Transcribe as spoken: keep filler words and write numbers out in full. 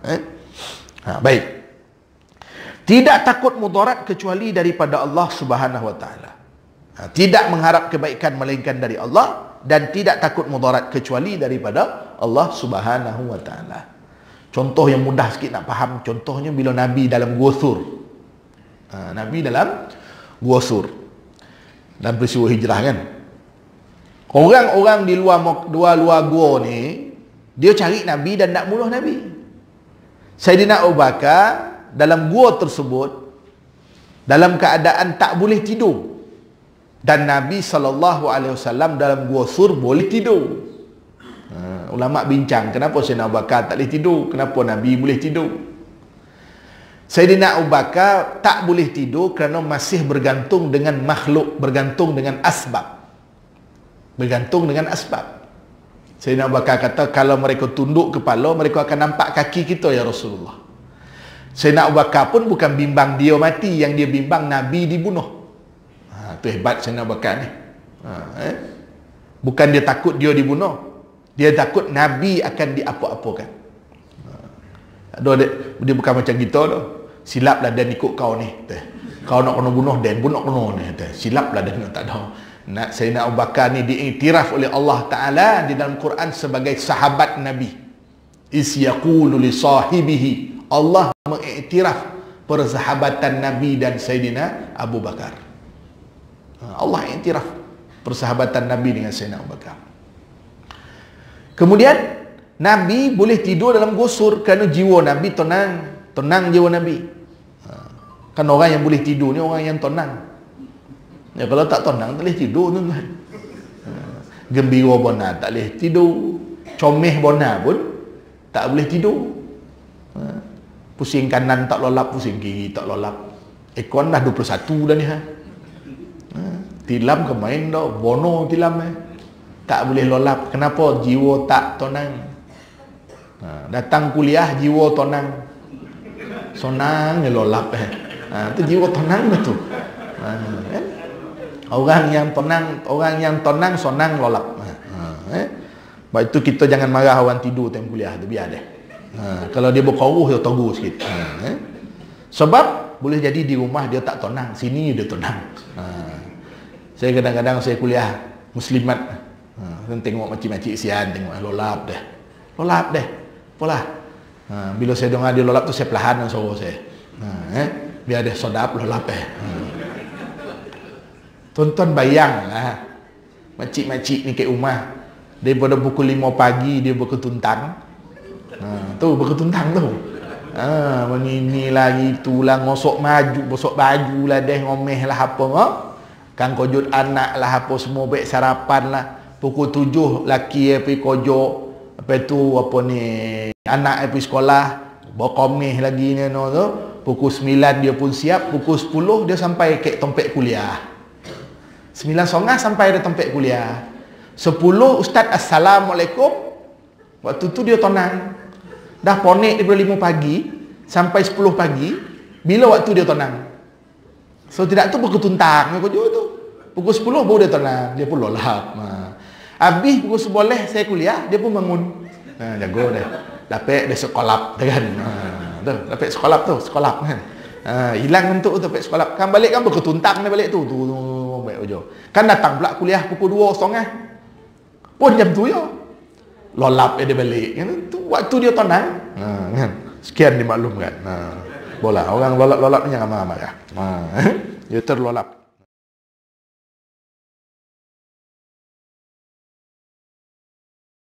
Eh? Ha, baik. Tidak takut mudarat kecuali daripada Allah Subhanahu wa taala. Ha, tidak mengharap kebaikan melainkan dari Allah, dan tidak takut mudarat kecuali daripada Allah Subhanahu wa taala. Contoh yang mudah sikit nak faham, contohnya bila Nabi dalam Gua Thur. Ha, Nabi dalam Gua Thur. Dalam peristiwa hijrah kan. Orang-orang di luar dua luar gua ni, dia cari Nabi dan nak bunuh Nabi. Sayyidina Abu Bakar dalam gua tersebut dalam keadaan tak boleh tidur, dan Nabi sallallahu alaihi wasallam dalam Gua Thur boleh tidur. Ha, ulama bincang kenapa Sayyidina Abu Bakar tak boleh tidur, kenapa Nabi boleh tidur. Sayyidina Abu Bakar tak boleh tidur kerana masih bergantung dengan makhluk, bergantung dengan asbab. Bergantung dengan asbab. Sayyidina Abu Bakar kata, kalau mereka tunduk kepala, mereka akan nampak kaki kita ya Rasulullah. Sayyidina Abu Bakar pun bukan bimbang dia mati, yang dia bimbang Nabi dibunuh. Ha, tu hebat Sayyidina Abu Bakar ni. Ha, eh? Bukan dia takut dia dibunuh, dia takut Nabi akan diapa-apakan. Ha, dia, dia bukan macam kita tu. Silaplah dan ikut kau ni. Kau nak kena bunuh dan pun nak kena ni. Silaplah dan tak ada. Nak Sayyidina Abu Bakar ni diiktiraf oleh Allah Ta'ala di dalam Quran sebagai sahabat Nabi. Is yaqulu li sahibihi. Allah mengiktiraf persahabatan Nabi dan Sayyidina Abu Bakar. Allah iktiraf persahabatan Nabi dengan Sayyidina Abu Bakar. Kemudian Nabi boleh tidur dalam Gua Thur kerana jiwa Nabi tenang. Tenang jiwa Nabi. Kan orang yang boleh tidur ni orang yang tenang. Ya, kalau tak tenang tak boleh tidur tuan-tuan. Gembira benar tak boleh tidur, comeh benar pun tak boleh tidur. Pusing kanan tak lolap, pusing kiri tak lolap. Ekon dah dua puluh satu dah ni ha. Tilam ke main dah, bono tilam eh. Tak boleh lolap. Kenapa? Jiwa tak tenang. Datang kuliah jiwa tenang. Sonang ni lolap eh. Ha, tu jiwa tenang betul. Ha, kan? Orang yang tenang, orang yang tenang sonang lolap. Ha, eh? Sebab itu kita jangan marah orang tidur time kuliah tu, biar deh. Ha, kalau dia berkoruh dia tegur sikit. Ha, eh? Sebab boleh jadi di rumah dia tak tenang, sini dia tenang. Ha, saya kadang-kadang saya kuliah muslimat, ha, tengok makcik-makcik sian, tengok lolap deh. Lolap deh. Apalah. Ha, bila saya dengar dia lolap tu saya perlahan dengan suara saya. Ha, eh? Biar dia sodap lolap eh. Ha. Tonton bayanglah makcik-makcik ni kat rumah daripada pukul lima pagi dia berketuntang. Ha, tu berketuntang tu. Ha, begini lagi itulah, ngosok maju, bosok baju lah deh, ngomeh lah apa ha? Kan kojot anak lah apa semua, baik sarapan lah. Pukul tujuh laki pergi kojok, apa tu apa ni anak pergi sekolah, berkomeh lagi ni no tu. Pukul sembilan dia pun siap, pukul sepuluh dia sampai ke tempat kuliah. Sembilan setengah sampai ada tempat kuliah. Sepuluh Ustaz Assalamualaikum. Waktu tu dia tenang. Dah ponek daripada lima pagi sampai sepuluh pagi. Bila waktu dia tenang. So tidak tu berketuntang tu. Pukul sepuluh baru dia tenang. Dia pun lolap. Ha. Habis pukul sebelas saya kuliah, dia pun bangun. Ha, jago dah. Dapat dia sekolap kan. Ha, tu, dapat sekolap tu, sekolap kan. Ha, hilang untuk tu dapat sekolap. Kan balik kan berketuntang dia balik tu. Tu, tu. Baik ojo. Kan datang pula kuliah pukul dua setengah. Pun jam tu ya. Lolap dia balik. Kan tu waktu dia tenang. Ha, kan. Sekian dimaklumkan. Ha. Bola orang lolap-lolap ni jangan marah-marah. Ha. Dia terlolap.